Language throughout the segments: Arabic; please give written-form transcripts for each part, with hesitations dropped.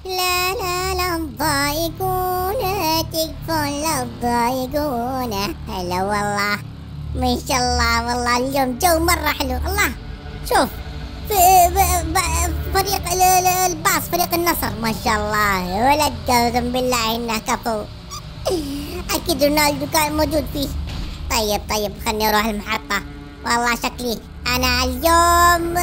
لا لا لا تضايقونا، تكفون لا تضايقونا. هلا والله ما شاء الله، والله اليوم جو مرة حلو. الله شوف في فريق الباص، فريق النصر ما شاء الله، ولد قسم بالله انه كفو. اكيد رونالدو كان موجود فيه. طيب خلني اروح المحطة. والله شكلي انا اليوم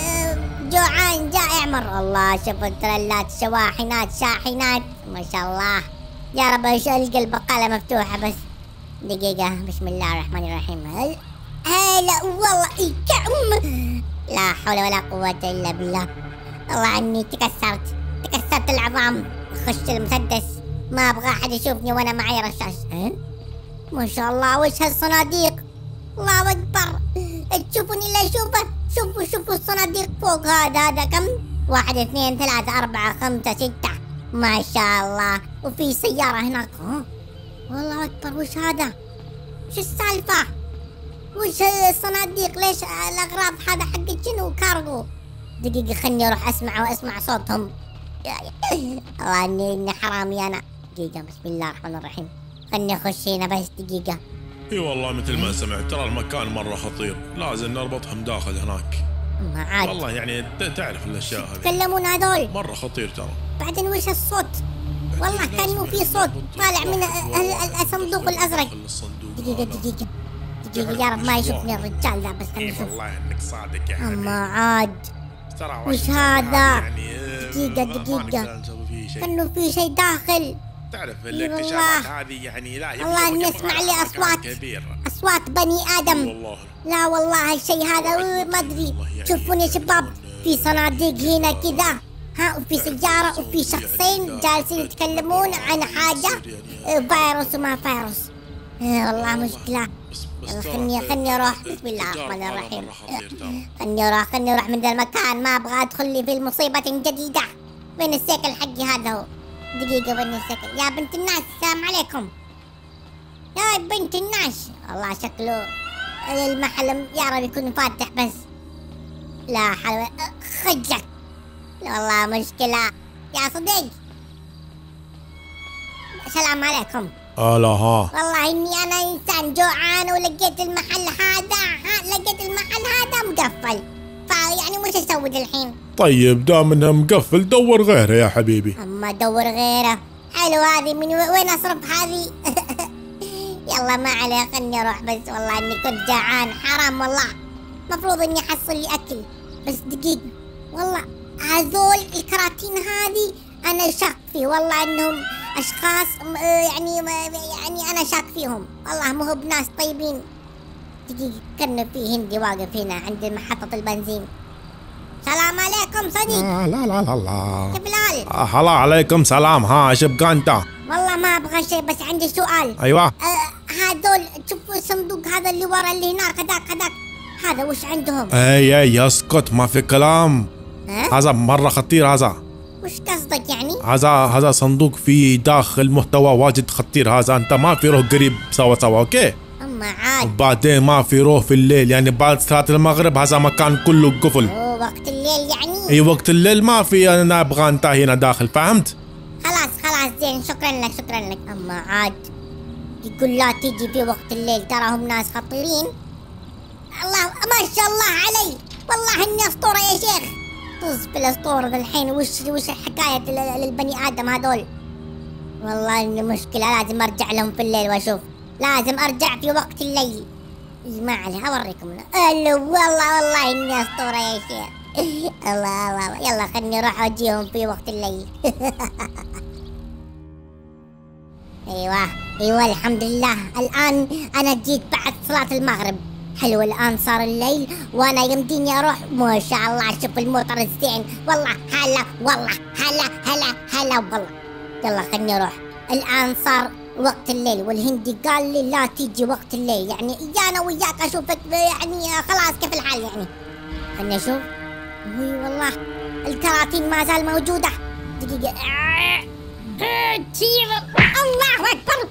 جوعان جائع مرة. الله شوف التريلات، شواحنات، شاحنات ما شاء الله. يا رب القى البقالة مفتوحة بس. دقيقة، بسم الله الرحمن الرحيم. هلا والله الكعم، لا حول ولا قوة إلا بالله. والله عني تكسرت العظام. خش المسدس، ما أبغى أحد يشوفني وأنا معي رشاش. ما شاء الله وش هالصناديق، الله أكبر. تشوفوني لا أشوفه. شوفوا الصناديق فوق. هذا كم؟ 1 2 3 4 5 6 ما شاء الله. وفي سيارة هناك. والله أكبر. وش هذا؟ وش السالفة؟ وش الصناديق؟ ليش الأغراض هذا حق شنو؟ كارغو. دقيقة خلني أروح أسمع صوتهم. الله إني حرامي أنا. دقيقة، بسم الله الرحمن الرحيم. خلني أخش هنا بس دقيقة. اي والله مثل ما سمعت، ترى المكان مرة خطير، لازم نربطهم داخل هناك. ما عاد والله يعني تعرف الأشياء هذه يتكلمون هذول مرة خطير ترى. بعدين وش الصوت؟ والله كأنه في صوت طالع من الصندوق الأزرق. دقيقة يا رب ما يشوفني الرجال ذا. بس خلينا نشوف. والله انك صادق يعني. أما عاد وش هذا؟ دقيقة كأنه في شيء داخل. تعرف الاكتشافات هذه يعني لا والله اني اسمع لي اصوات بني ادم. لا والله هالشيء هذا ما ادري. شوفوني يا شباب، في صناديق هنا كذا، وفي سيارة وفي شخصين جالسين يتكلمون عن حاجة فيروس وما فيروس. والله مشكلة. خلني اروح. بسم الله الرحمن الرحيم. خلني اروح من ذا المكان. ما ابغى ادخل لي في مصيبة جديدة. وين السيكل حقي هذا؟ هو دقيقة، وين السيكل؟ يا بنت الناس السلام عليكم. يا بنت الناس، والله شكله المحل يا رب يكون فاتح بس. لا حول. خجلك. لا والله مشكلة يا صديق. السلام عليكم. هلا. والله اني انا انسان جوعان ولقيت المحل هذا مقفل، فيعني وش اسوي الحين؟ طيب دام انها مقفل دور غيره يا حبيبي. اما ادور غيره. حلو هذه. من وين اصرف هذه؟ يلا ما عليه، خلني اروح بس. والله اني كنت جعان حرام والله. مفروض اني احصل لي اكل. بس دقيقة، والله هذول الكراتين هذه انا شاك فيه. والله انهم اشخاص يعني انا شاك فيهم. والله مو هو بناس طيبين. دقيقة، كان في هندي واقف هنا عند محطة البنزين. السلام عليكم صديق. لا كيف الحال؟ هلا عليكم سلام. ايش يبقى انت؟ والله ما ابغى شيء، بس عندي سؤال. ايوه. هذول شوفوا الصندوق هذا اللي ورا اللي هناك، هذاك هذا وش عندهم؟ اي اسكت، ما في كلام. هذا مرة خطير. هذا وش قصدك يعني؟ هذا صندوق فيه داخل محتوى واجد خطير. هذا انت ما في روح قريب سوا اوكي؟ اما عاد. وبعدين ما في روح في الليل، يعني بعد صلاة المغرب هذا مكان كله قفل. وقت الليل يعني؟ اي وقت الليل ما في. انا ابغى انت هنا داخل، فهمت؟ خلاص زين، شكرا لك. اما عاد يقول لا تيجي في وقت الليل، تراهم ناس خطيرين. الله ما شاء الله علي، والله اني اسطورة يا شيخ. طز في الاسطورة الحين. وش الحكاية للبني ادم هذول؟ والله اني مشكلة، لازم ارجع لهم في الليل واشوف. لازم ارجع في وقت الليل. ما عليه، اوريكم. والله اني اسطورة يا شيخ. الله يلا خلني اروح اجيهم في وقت الليل. ايوه الحمد لله. الان انا جيت بعد صلاة المغرب. حلو، الان صار الليل وانا يمديني اروح. ما شاء الله شوف الموتر الزين. والله هلا والله. يلا خلني اروح. الان صار وقت الليل، والهندي قال لي لا تيجي وقت الليل، يعني انا وياك اشوفك يعني خلاص. كيف الحال يعني؟ خلني اشوف. والله الكراتين ما زال موجودة. دقيقة. الله أكبر.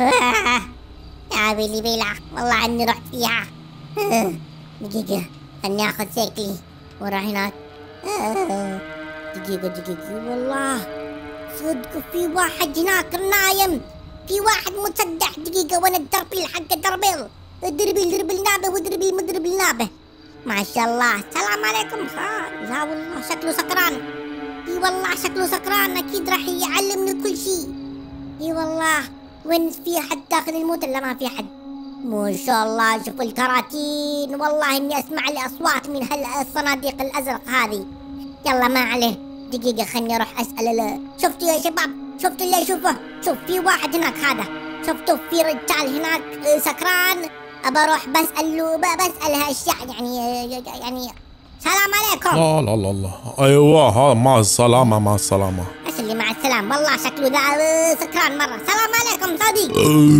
يا بيلا والله عني رحت فيها. دقيقة خلني آخذ سيكلي وراح هناك. دقيقة والله صدق في واحد هناك نايم، في واحد متسدح. دقيقة وانا الدربيل حق الدربيل، دربل نابه ودربل مدربل نابه. ما شاء الله. السلام عليكم. لا والله شكله سكران. اي والله شكله سكران، اكيد راح يعلمني كل شيء. اي والله. وين في حد داخل الموت؟ لا ما في حد. ما شاء الله. شوف الكراتين، والله اني اسمع الاصوات من هالصناديق الازرق هذه. يلا ما عليه. دقيقة خلني اروح اسأل. شفتوا يا شباب؟ شفتوا اللي اشوفه؟ شوف في واحد هناك، هذا شفتوا في رجال هناك سكران. ابى اروح بسأله اشياء يعني سلام عليكم. لا ايوه ها، مع السلامة مع السلامة. ايش اللي مع السلامة؟ والله شكله ذا سكران مرة. سلام عليكم صديق.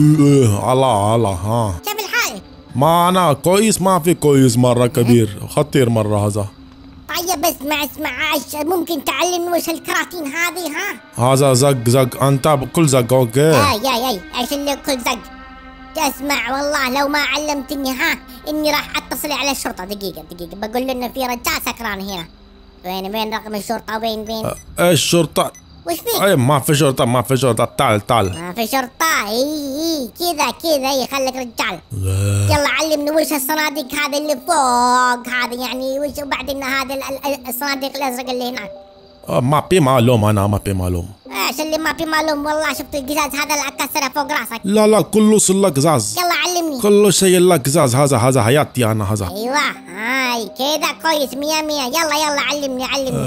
الله ها. كيف الحال؟ ما انا كويس، ما في كويس مرة كبير، خطير مرة هذا. طيب اسمع ممكن تعلمني وش الكراتين هذه؟ هذا زق انت بكل زق. اوكي. ياي ايش اللي كل زق؟ اسمع والله لو ما علمتني اني راح اتصل على الشرطة. دقيقة بقول له انه في رجال سكران هنا. وين رقم الشرطة؟ وين؟ ايش شرطة؟ وش فيك؟ اي ما في شرطة، تعال. ما في شرطة. اي كذا خليك رجال. يلا علمني وش الصناديق هذه اللي فوق هذه، يعني وش، وبعدين هذا الصناديق الازرق اللي هناك. ما في معلوم، انا ما في معلوم. ايش اللي ما في معلوم؟ والله شفت القزاز هذا اللي اكسره فوق راسك. لا كله صار قزاز. يلا علمني. كل شيء لك قزاز. هذا حياتي انا هذا. ايوه هاي كذا كويس. 100. يلا علمني.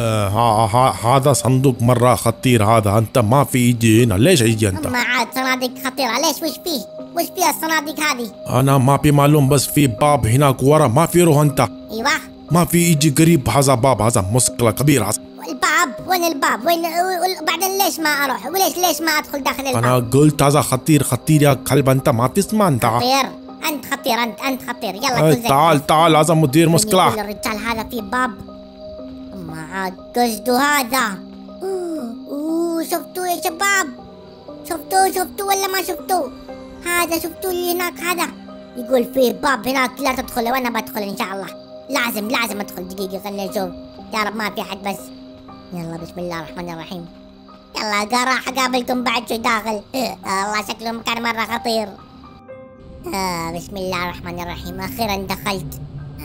هذا صندوق مرة خطير هذا. انت ما في يجي هنا، ليش يجي انت؟ ما عاد صناديق خطيرة. ليش؟ وش فيها الصناديق هذه؟ انا ما في معلوم، بس في باب هناك ورا، ما في روح انت. ايوه ما في يجي قريب. هذا باب، هذا مشكلة كبيرة. الباب وين الباب؟ بعدين ليش ما اروح؟ ليش ما ادخل داخل الباب؟ انا قلت هذا خطير يا كلب، انت ما تسمع انت. خطير. انت خطير. يلا تعال هذا مدير مشكلة. الرجال هذا في باب، ما عاد قصده هذا. شفتوا يا شباب؟ شفتوا ولا ما شفتوا؟ هذا شفتوا اللي هناك هذا؟ يقول في باب هناك لا تدخل، وانا بدخل ان شاء الله. لازم ادخل. دقيقة خليني اشوف. يا رب ما في حد بس. يلا بسم الله الرحمن الرحيم. يلا راح اقابلكم بعد شوي داخل. الله شكله مكان مرة خطير. بسم الله الرحمن الرحيم. اخيرا دخلت.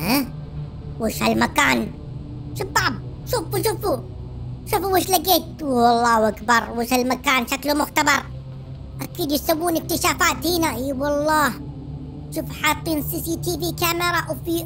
وش هالمكان؟ شباب شوفوا وش لقيت. والله اكبر. وش هالمكان؟ شكله مختبر. اكيد يسوون اكتشافات هنا. اي والله. شوف حاطين CCTV كاميرا وفي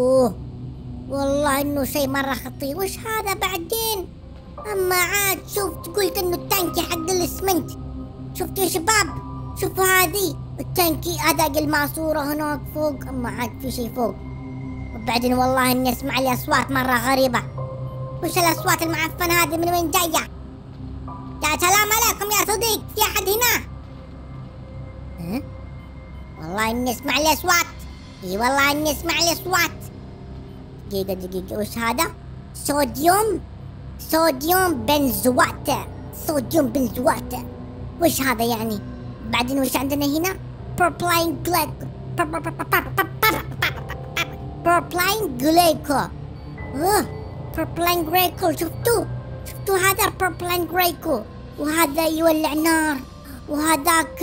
والله انه شيء مرة خطير. وش هذا بعدين؟ اما عاد شفت قلت انه التانكي حق الاسمنت. شفتوا يا شباب؟ شوفوا هذه التانكي، اداق الماسورة هناك فوق. اما عاد في شيء فوق. وبعدين والله اني اسمع لي اصوات مرة غريبة. وش الاصوات المعفنة هذه؟ من وين جاية؟ يا سلام عليكم يا صديق، في احد هنا؟ والله اني اسمع لي اصوات. اي والله اني اسمع لي اصوات. دقيقة وش هذا؟ صوديوم بنزوات. وش هذا يعني؟ بعدين وش عندنا هنا؟ بروبلاين جليكو. شفتوا هذا بروبلاين جليكو، وهذا يولع نار، وهذاك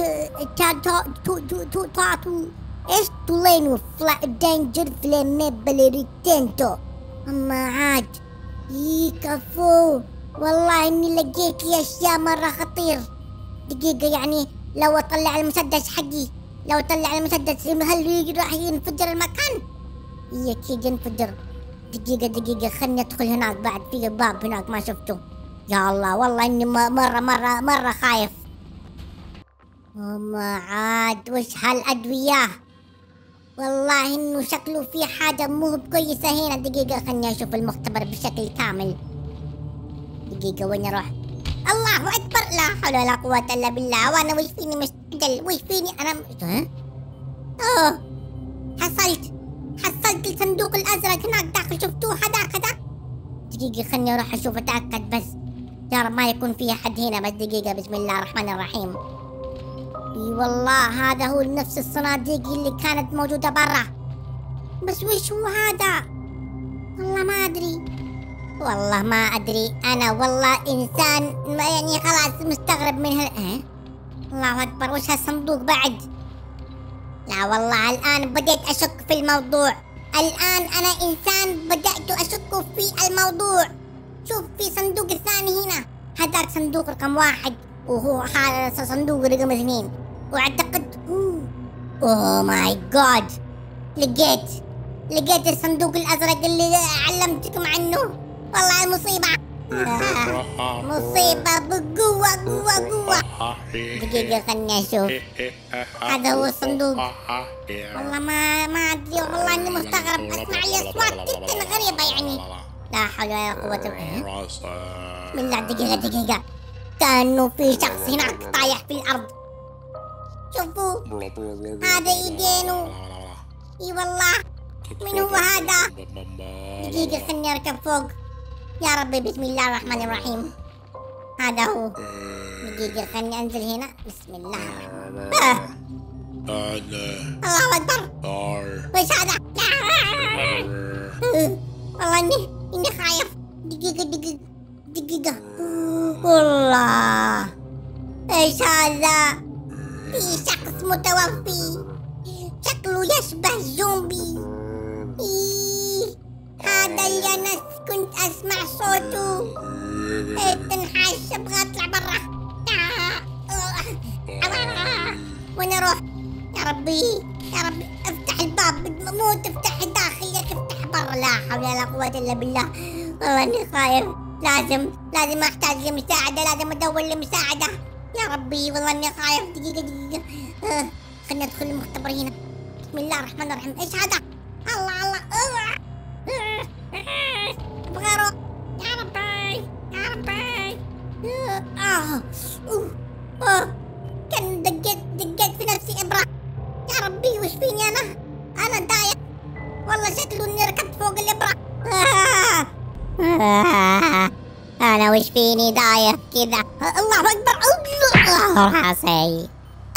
ايش تولينو دانجر فليميبل ريتنتو. اما عاد كفو. والله اني لقيت لي اشياء مرة خطير. دقيقة يعني لو اطلع المسدس حقي، هل راح ينفجر المكان؟ اكيد ينفجر. دقيقة خلني ادخل هناك. بعد في باب هناك ما شفته. يا الله والله اني مرة خايف. وما عاد وش هالادوية؟ والله انه شكله في حاجة مو كويسة هنا. دقيقة خلني اشوف المختبر بشكل كامل. دقيقة وين اروح؟ الله اكبر. لا حول ولا قوة الا بالله. وانا وش فيني مستعجل؟ وش فيني انا حصلت الصندوق الازرق هناك داخل. شفتوه هذا؟ دقيقة خلني اروح اشوف اتأكد بس. يا رب ما يكون في احد هنا. بس دقيقة بسم الله الرحمن الرحيم. اي والله هذا هو نفس الصناديق اللي كانت موجودة برا. بس وش هو هذا؟ والله ما ادري. والله ما أدري، أنا والله إنسان يعني خلاص مستغرب من الله أكبر، وش هالصندوق بعد؟ لا والله الآن بديت أشك في الموضوع، الآن أنا إنسان بدأت أشك في الموضوع. شوف في صندوق الثاني هنا، هذاك صندوق رقم 1 وهو هذا صندوق رقم 2، وأعتقد أوه ماي جاد لقيت الصندوق الأزرق اللي علمتكم عنه. والله المصيبة مصيبة بقوة قوة. دقيقة خلني أشوف، هذا هو الصندوق. والله ما أدري، والله إني مستغرب، أسمع لي أصوات جدا غريبة يعني. لا حول ولا قوة إلا بالله. بسم الله. دقيقة كأنه في شخص هناك طايح في الأرض. شوفوا هذا يدينه. اي والله، من هو هذا؟ دقيقة خلني أركب فوق. يا ربي بسم الله الرحمن الرحيم. هذا هو. دقيقة خلني أنزل هنا. بسم الله الرحمن الله أكبر. وش هذا؟ والله إني خايف. دقيقة والله إيش هذا؟ في شخص متوفي شكله يشبه زومبي. هذا اللي أنا كنت أسمع صوته. تنحاش، أبغى أطلع برا. وين أروح؟ يا ربي افتح الباب، مو تفتح داخلك، افتح برا. لا حول ولا قوة إلا بالله. والله إني خايف. لازم أحتاج لمساعدة، لازم أدور لمساعدة. يا ربي والله إني خايف. دقيقة خلنا ندخل المختبر هنا. بسم الله الرحمن الرحيم. إيش هذا؟ الله أبغى أروح. يا ربي كان دقيت في نفسي إبرة. يا ربي وش فيني أنا دايخ والله، شكله إني ركبت فوق الإبرة. أنا وش فيني دايخ كذا. الله أكبر. راسي.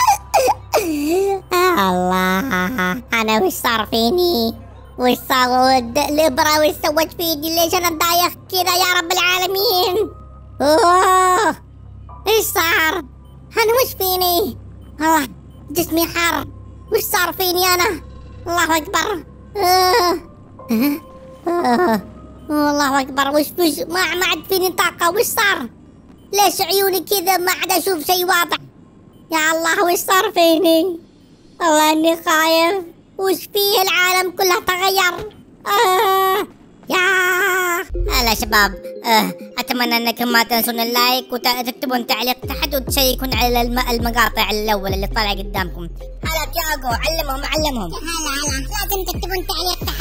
الله، أنا وش صار فيني؟ وش صار الإبرة؟ وش سوت فيني؟ ليش أنا دايخ كذا يا رب العالمين؟ إيش صار؟ أنا وش فيني؟ الله جسمي حار. وش صار فيني أنا؟ الله أكبر. الله أكبر. وش ما عاد فيني طاقة. وش صار؟ ليش عيوني كذا ما عاد أشوف شيء واضح؟ يا الله وش صار فيني؟ والله إني خايف. وش فيه؟ العالم كله تغير. هلا شباب، أتمنى أنكم ما تنسون اللايك وتكتبون تعليق تحت وتشيكون على المقاطع الأول اللي طالع قدامكم. هلا تياغو، علمهم. هلا لازم تكتبون تعليق تحت.